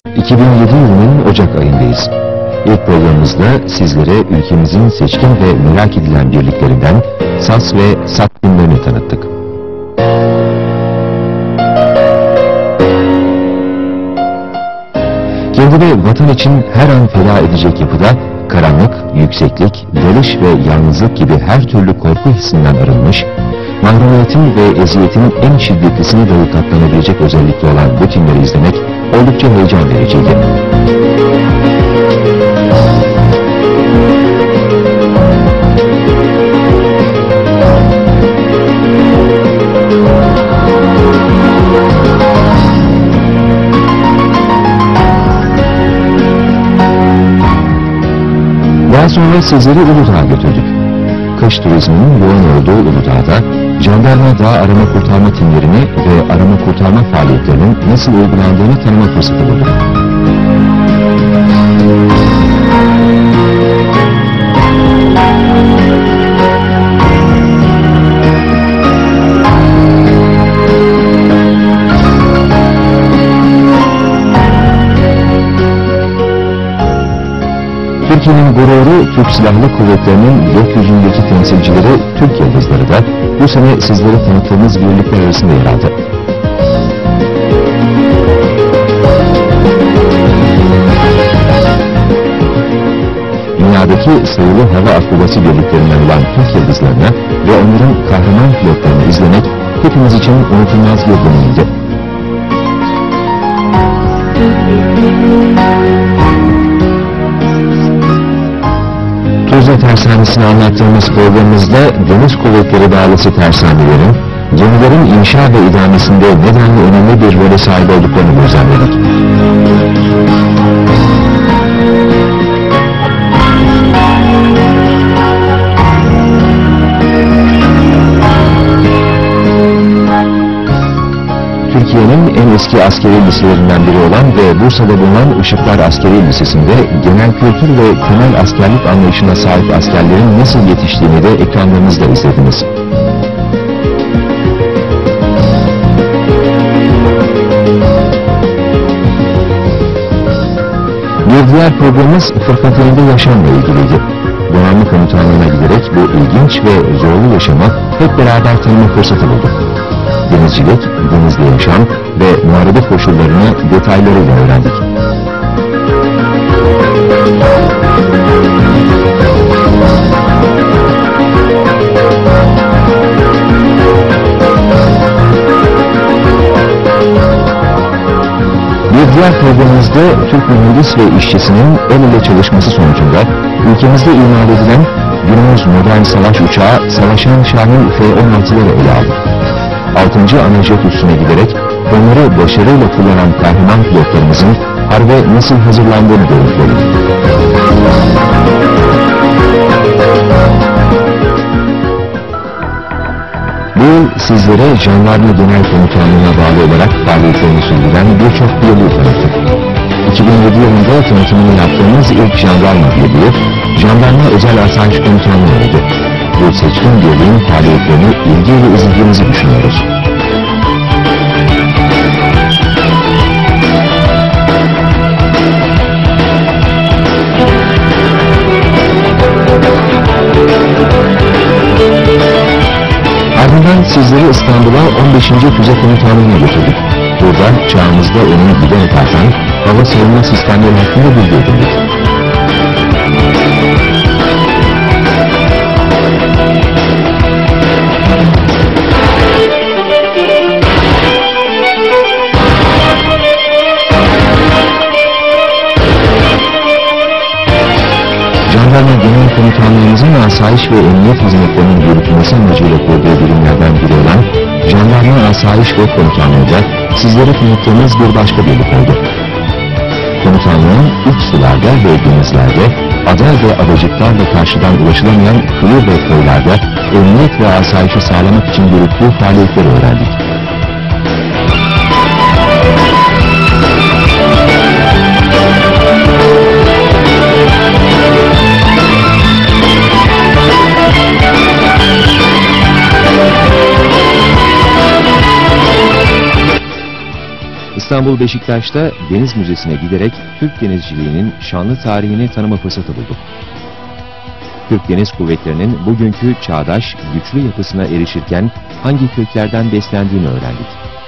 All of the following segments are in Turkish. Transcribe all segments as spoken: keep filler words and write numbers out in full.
iki bin yedi yılının Ocak ayındayız. İlk programımızda sizlere ülkemizin seçkin ve merak edilen birliklerinden saz ve saz filmlerini tanıttık. Kendini vatan için her an feda edecek yapıda karanlık, yükseklik, dalış ve yalnızlık gibi her türlü korku hissinden arınmış, mahrumiyetin ve eziyetin en şiddetlisine dahi katlanabilecek özellikle olan bu filmleri izlemek oldukça heyecan vericiydi. Daha sonra sizleri Uludağ'a götürdük. Kış turizminin yoğun olduğu Uludağ'da jandarma dağ arama kurtarma timlerini ve arama kurtarma faaliyetlerinin nasıl uygulandığını tanıma fırsatı bulduk. Türkiye'nin gururu, Türk Silahlı Kuvvetleri'nin gökyüzündeki temsilcileri Türk Yıldızları da bu sene sizlere tanıttığımız birlikler arasında yer aldı. Dünyadaki sayılı hava akrobasi birliklerinden olan Türk Yıldızlarına ve onların kahraman pilotlarını izlemek hepimiz için unutulmaz bir deneyimdi. Tuzla Tersanesi'ni anlattığımız programımızda Deniz Kuvvetleri Bağlısı tersanelerin, gemilerin inşa ve idamesinde nedenli önemli bir role sahip olduklarını gözlemledik. Türkiye'nin en eski askeri liselerinden biri olan ve Bursa'da bulunan Işıklar Askeri Lisesi'nde genel kültür ve temel askerlik anlayışına sahip askerlerin nasıl yetiştiğini de ekranlarınızda izlediniz. Bir diğer programımız Fırkateyn'de yaşamla ilgiliydi. Donanma Komutanlığı'na giderek bu ilginç ve zorlu yaşamı hep beraber tanıma fırsatı bulduk. Denizcilik, denizde yaşam ve muharebe koşullarını detaylarıyla öğrendik. Bir diğer programımızda Türk mühendis ve işçisinin el ele çalışması sonucunda ülkemizde imal edilen günümüz modern savaş uçağı Savaşan Şahin F on altıları ele aldık. altıncı anajet üssüne giderek onları başarıyla kullanan kahraman pilotlarımızın harbe nasıl hazırlandığını görüntüledik. Bu yıl sizlere Jandarma Genel Komutanlığı'na bağlı olarak faaliyetlerini sürdüren birçok birliği tanıttık. iki bin yedi yılında tanıtımını yaptığımız ilk jandarma birliği, Jandarma Özel Asayiş Komutanlığı oldu. Bu seçkin birliğin faaliyetlerini ilgiyle izlediğimizi düşünüyoruz. Ardından sizleri İstanbul'a on beşinci Füze Komutanlığı'na götürdük. Burada çağımızda önünü giden tartan hava savunma sistemleri hakkında bilgi edindik. Jandarma Genel Komutanlığımızın asayiş ve emniyet hizmetlerinin yürütülmesi amacıyla kurduğu birimlerden biri olan Jandarma Asayiş ve Komutanlığı'da sizlere tanıttığımız bir başka birlik oldu. Komutanlığın iç sularda ve denizlerde, ada ve adacıklarla karşıdan ulaşılamayan kıyı ve koylarda emniyet ve asayişi sağlamak için yürüttüğü faaliyetleri öğrendik. İstanbul Beşiktaş'ta Deniz Müzesi'ne giderek Türk denizciliğinin şanlı tarihini tanıma fırsatı bulduk. Türk Deniz Kuvvetleri'nin bugünkü çağdaş, güçlü yapısına erişirken hangi köklerden beslendiğini öğrendik.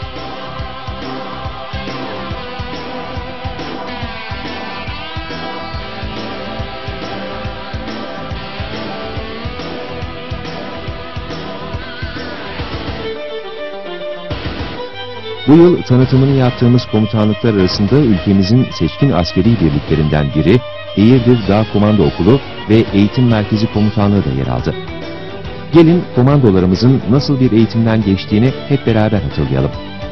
Bu yıl tanıtımını yaptığımız komutanlıklar arasında ülkemizin seçkin askeri birliklerinden biri Eğirdir Dağ Komando Okulu ve Eğitim Merkezi Komutanlığı da yer aldı. Gelin komandolarımızın nasıl bir eğitimden geçtiğini hep beraber hatırlayalım.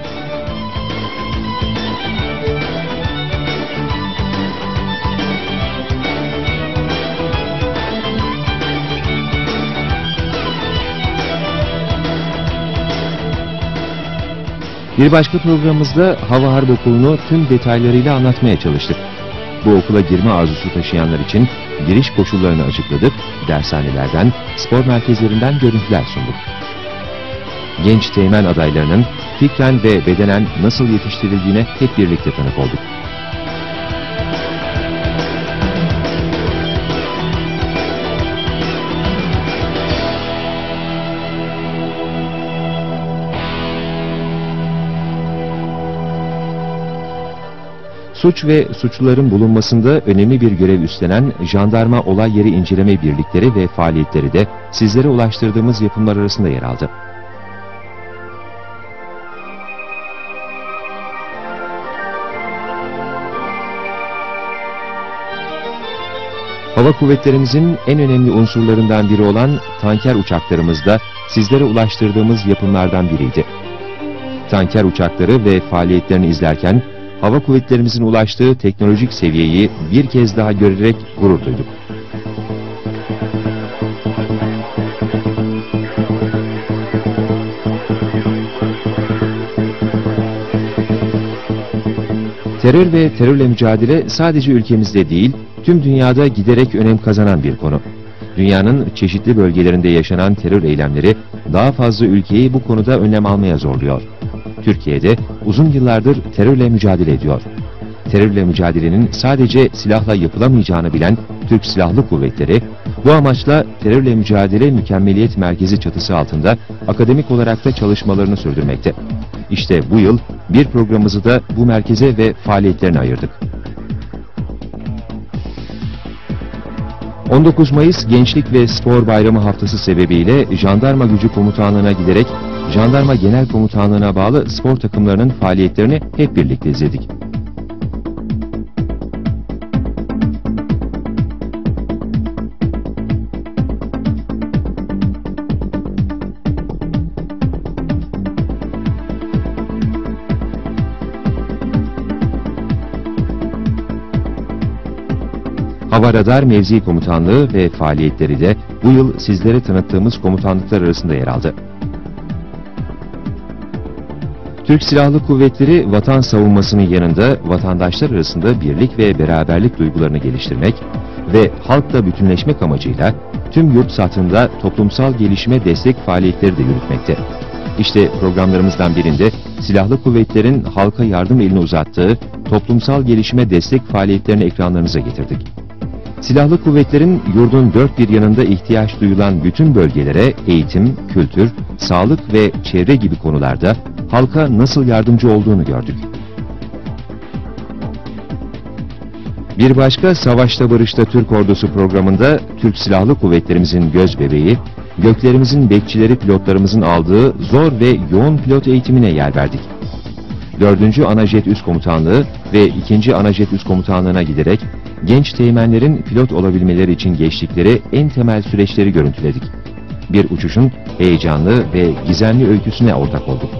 Bir başka programımızda Hava Harp Okulu'nu tüm detaylarıyla anlatmaya çalıştık. Bu okula girme arzusu taşıyanlar için giriş koşullarını açıkladık, dershanelerden, spor merkezlerinden görüntüler sunduk. Genç teğmen adaylarının fikren ve bedenen nasıl yetiştirildiğine hep birlikte tanık olduk. Suç ve suçluların bulunmasında önemli bir görev üstlenen Jandarma Olay Yeri İnceleme Birlikleri ve faaliyetleri de sizlere ulaştırdığımız yapımlar arasında yer aldı. Hava kuvvetlerimizin en önemli unsurlarından biri olan tanker uçaklarımız da sizlere ulaştırdığımız yapımlardan biriydi. Tanker uçakları ve faaliyetlerini izlerken Hava kuvvetlerimizin ulaştığı teknolojik seviyeyi bir kez daha görerek gurur duyduk. Terör ve terörle mücadele sadece ülkemizde değil, tüm dünyada giderek önem kazanan bir konu. Dünyanın çeşitli bölgelerinde yaşanan terör eylemleri daha fazla ülkeyi bu konuda önlem almaya zorluyor. Türkiye'de uzun yıllardır terörle mücadele ediyor. Terörle mücadelenin sadece silahla yapılamayacağını bilen Türk Silahlı Kuvvetleri, bu amaçla Terörle Mücadele Mükemmeliyet Merkezi çatısı altında akademik olarak da çalışmalarını sürdürmekte. İşte bu yıl bir programımızı da bu merkeze ve faaliyetlerine ayırdık. on dokuz Mayıs Gençlik ve Spor Bayramı haftası sebebiyle Jandarma Gücü Komutanlığı'na giderek Jandarma Genel Komutanlığı'na bağlı spor takımlarının faaliyetlerini hep birlikte izledik. Hava Radar Mevzi Komutanlığı ve faaliyetleri de bu yıl sizlere tanıttığımız komutanlıklar arasında yer aldı. Türk Silahlı Kuvvetleri vatan savunmasının yanında vatandaşlar arasında birlik ve beraberlik duygularını geliştirmek ve halkla bütünleşmek amacıyla tüm yurt satında toplumsal gelişime destek faaliyetleri de yürütmekte. İşte programlarımızdan birinde Silahlı Kuvvetlerin halka yardım elini uzattığı toplumsal gelişime destek faaliyetlerini ekranlarınıza getirdik. Silahlı Kuvvetlerin yurdun dört bir yanında ihtiyaç duyulan bütün bölgelere eğitim, kültür, sağlık ve çevre gibi konularda halka nasıl yardımcı olduğunu gördük. Bir başka Savaşta Barışta Türk Ordusu programında Türk Silahlı Kuvvetlerimizin göz bebeği, göklerimizin bekçileri pilotlarımızın aldığı zor ve yoğun pilot eğitimine yer verdik. dördüncü Anajet Üst Komutanlığı ve ikinci Anajet Üst Komutanlığı'na giderek genç teğmenlerin pilot olabilmeleri için geçtikleri en temel süreçleri görüntüledik. Bir uçuşun heyecanlı ve gizemli öyküsüne ortak olduk.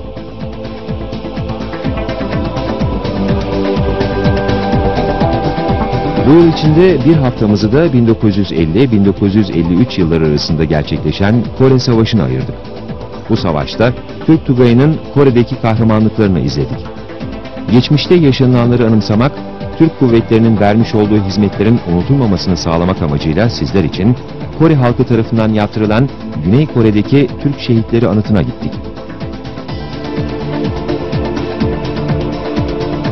Bu yıl içinde bir haftamızı da bin dokuz yüz elli bin dokuz yüz elli üç yılları arasında gerçekleşen Kore Savaşı'na ayırdık. Bu savaşta Türk Tugayı'nın Kore'deki kahramanlıklarını izledik. Geçmişte yaşananları anımsamak, Türk kuvvetlerinin vermiş olduğu hizmetlerin unutulmamasını sağlamak amacıyla sizler için Kore halkı tarafından yaptırılan Güney Kore'deki Türk şehitleri anıtına gittik.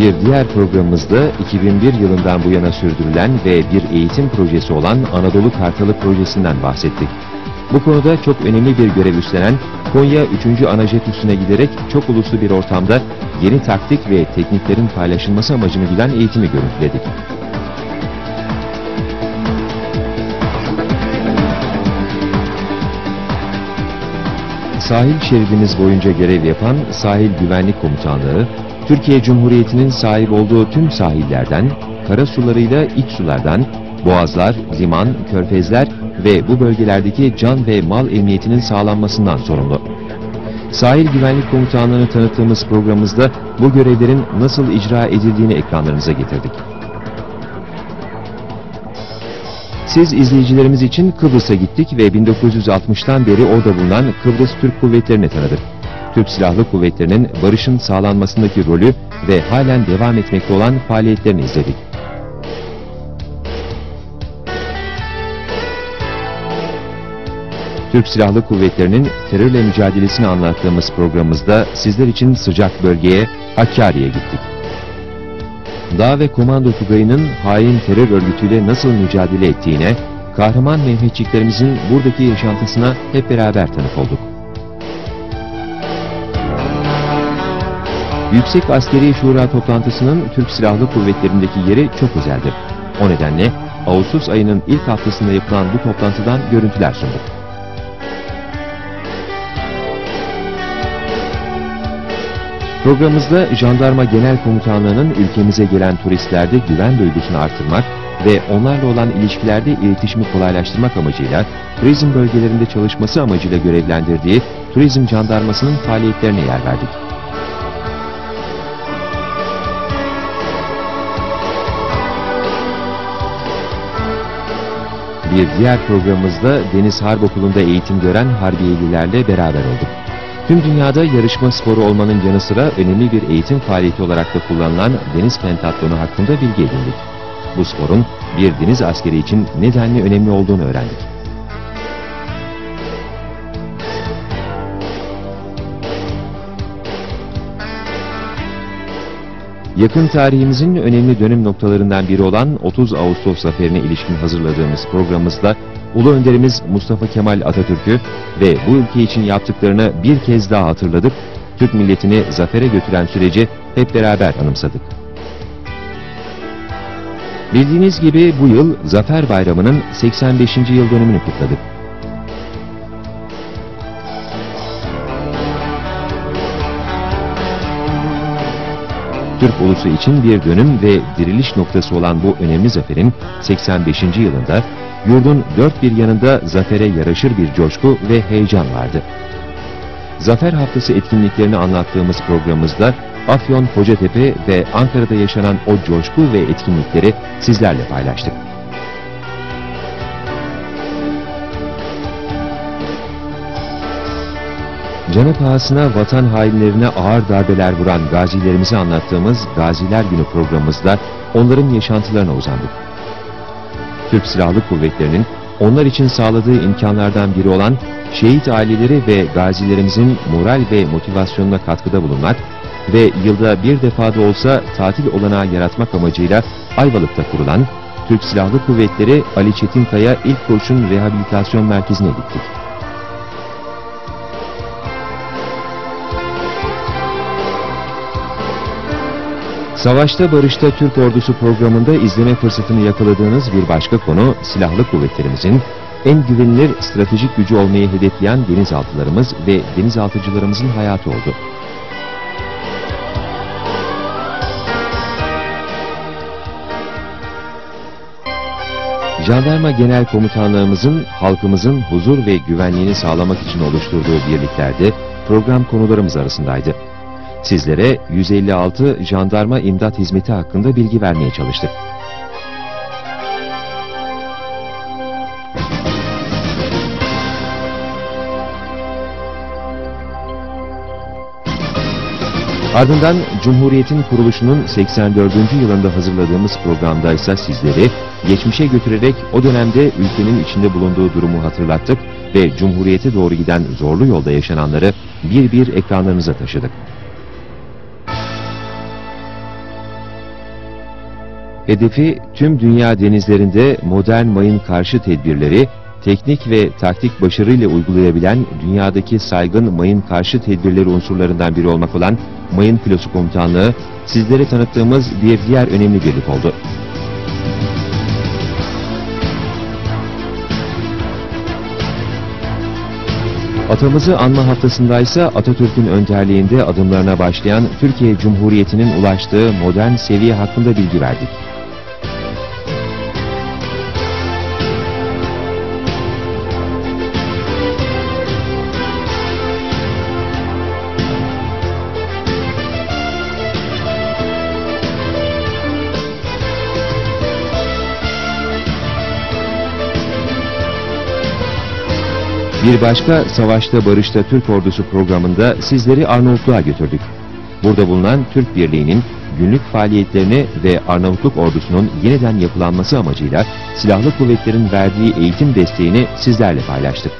Bir diğer programımızda iki bin bir yılından bu yana sürdürülen ve bir eğitim projesi olan Anadolu Kartalı projesinden bahsettik. Bu konuda çok önemli bir görev üstlenen Konya üçüncü Anajet üssüne giderek çok uluslu bir ortamda yeni taktik ve tekniklerin paylaşılması amacını güden eğitimi görüntüledik. Sahil şeridimiz boyunca görev yapan Sahil Güvenlik Komutanlığı, Türkiye Cumhuriyeti'nin sahip olduğu tüm sahillerden, kara sularıyla iç sulardan, boğazlar, liman, körfezler ve bu bölgelerdeki can ve mal emniyetinin sağlanmasından sorumlu. Sahil Güvenlik Komutanlığı'nı tanıttığımız programımızda bu görevlerin nasıl icra edildiğini ekranlarınıza getirdik. Siz izleyicilerimiz için Kıbrıs'a gittik ve bin dokuz yüz altmıştan beri orada bulunan Kıbrıs Türk Kuvvetleri'ni tanıdık. Türk Silahlı Kuvvetleri'nin barışın sağlanmasındaki rolü ve halen devam etmekte olan faaliyetlerini izledik. Türk Silahlı Kuvvetleri'nin terörle mücadelesini anlattığımız programımızda sizler için sıcak bölgeye, Hakkari'ye gittik. Dağ ve Komando Tugayı'nın hain terör örgütüyle nasıl mücadele ettiğine, kahraman Mehmetçiklerimizin buradaki yaşantısına hep beraber tanık olduk. Yüksek Askeri Şura toplantısının Türk Silahlı Kuvvetleri'ndeki yeri çok özeldir. O nedenle Ağustos ayının ilk haftasında yapılan bu toplantıdan görüntüler sunduk. Programımızda Jandarma Genel Komutanlığı'nın ülkemize gelen turistlerde güven duygusunu artırmak ve onlarla olan ilişkilerde iletişimi kolaylaştırmak amacıyla turizm bölgelerinde çalışması amacıyla görevlendirdiği Turizm Jandarması'nın faaliyetlerine yer verdik. Bir diğer programımızda Deniz Harp Okulu'nda eğitim gören Harbiyelilerle beraber olduk. Tüm dünyada yarışma sporu olmanın yanı sıra önemli bir eğitim faaliyeti olarak da kullanılan deniz pentatlonu hakkında bilgi edindik. Bu sporun bir deniz askeri için nedenli önemli olduğunu öğrendik. Yakın tarihimizin önemli dönüm noktalarından biri olan otuz Ağustos zaferine ilişkin hazırladığımız programımızda Ulu Önderimiz Mustafa Kemal Atatürk'ü ve bu ülke için yaptıklarını bir kez daha hatırladık, Türk milletini zafere götüren süreci hep beraber anımsadık. Bildiğiniz gibi bu yıl Zafer Bayramı'nın seksen beşinci yıl dönümünü kutladık. Türk ulusu için bir dönüm ve diriliş noktası olan bu önemli zaferin seksen beşinci yılında yurdun dört bir yanında zafere yaraşır bir coşku ve heyecan vardı. Zafer Haftası etkinliklerini anlattığımız programımızda Afyon, Kocatepe ve Ankara'da yaşanan o coşku ve etkinlikleri sizlerle paylaştık. Canı pahasına vatan hainlerine ağır darbeler vuran gazilerimizi anlattığımız Gaziler Günü programımızda onların yaşantılarına uzandık. Türk Silahlı Kuvvetleri'nin onlar için sağladığı imkanlardan biri olan şehit aileleri ve gazilerimizin moral ve motivasyonuna katkıda bulunmak ve yılda bir defa da olsa tatil olanağı yaratmak amacıyla Ayvalık'ta kurulan Türk Silahlı Kuvvetleri Ali Çetinkaya İlk Kurşun Rehabilitasyon Merkezi'ne gittik. Savaşta Barışta Türk Ordusu programında izleme fırsatını yakaladığınız bir başka konu, silahlı kuvvetlerimizin en güvenilir stratejik gücü olmayı hedefleyen denizaltılarımız ve denizaltıcılarımızın hayatı oldu. Jandarma Genel Komutanlığımızın halkımızın huzur ve güvenliğini sağlamak için oluşturduğu birliklerde program konularımız arasındaydı. Sizlere yüz elli altı jandarma imdat hizmeti hakkında bilgi vermeye çalıştık. Ardından Cumhuriyet'in kuruluşunun seksen dördüncü yılında hazırladığımız programda ise sizleri geçmişe götürerek o dönemde ülkenin içinde bulunduğu durumu hatırlattık ve Cumhuriyet'e doğru giden zorlu yolda yaşananları bir bir ekranlarınıza taşıdık. Hedefi tüm dünya denizlerinde modern mayın karşı tedbirleri teknik ve taktik başarıyla uygulayabilen dünyadaki saygın mayın karşı tedbirleri unsurlarından biri olmak olan Mayın Filosu Komutanlığı sizlere tanıttığımız bir diğer önemli birlik oldu. Atamızı anma haftasındaysa Atatürk'ün önderliğinde adımlarına başlayan Türkiye Cumhuriyeti'nin ulaştığı modern seviye hakkında bilgi verdik. Bir başka Savaşta Barışta Türk Ordusu programında sizleri Arnavutluğa götürdük. Burada bulunan Türk Birliği'nin günlük faaliyetlerini ve Arnavutluk ordusunun yeniden yapılanması amacıyla silahlı kuvvetlerin verdiği eğitim desteğini sizlerle paylaştık.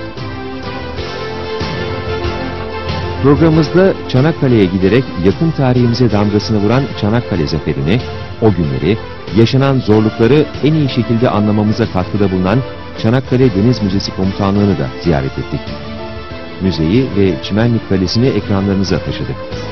Programımızda Çanakkale'ye giderek yakın tarihimize damgasını vuran Çanakkale Zaferi'ni, o günleri, yaşanan zorlukları en iyi şekilde anlamamıza katkıda bulunan Çanakkale Deniz Müzesi Komutanlığı'nı da ziyaret ettik. Müzeyi ve Çimenlik Kalesi'ni ekranlarınıza taşıdık.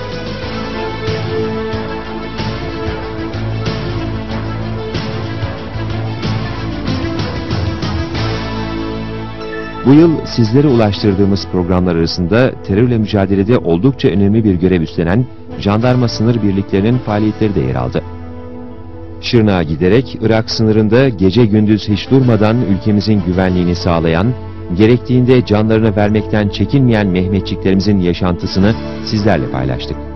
Bu yıl sizlere ulaştırdığımız programlar arasında terörle mücadelede oldukça önemli bir görev üstlenen jandarma sınır birliklerinin faaliyetleri de yer aldı. Şırnak'a giderek Irak sınırında gece gündüz hiç durmadan ülkemizin güvenliğini sağlayan, gerektiğinde canlarını vermekten çekinmeyen Mehmetçiklerimizin yaşantısını sizlerle paylaştık.